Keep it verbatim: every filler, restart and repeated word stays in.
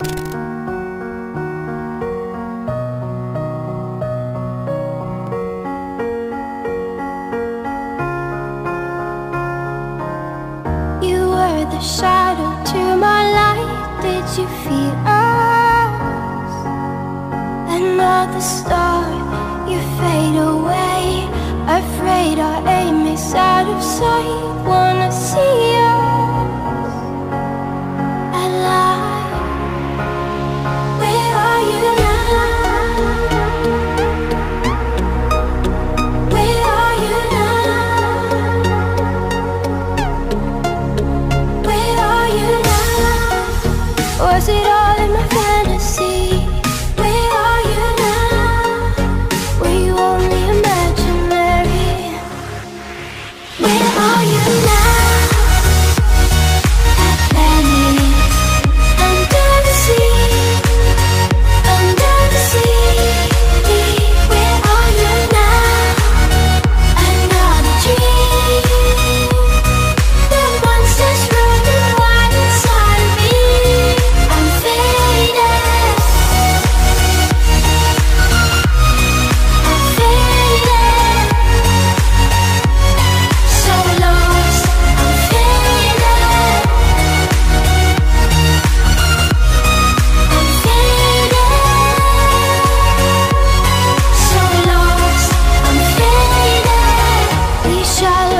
The shadow to my light, did you feel us? Another star, you fade away. Afraid our aim is out of sight. Wanna see us alive. Where are you now? Where are you now? Where are you now? Was it all in my fantasy? Where are you now? Were you only imaginary? Where are you now? Atlantis, under the sea, under the sea. Where are you now? Another dream. The monsters running wild inside of me. I'm faded. I'm faded. So lost. I'm faded. I'm faded. So lost. I'm faded. We shall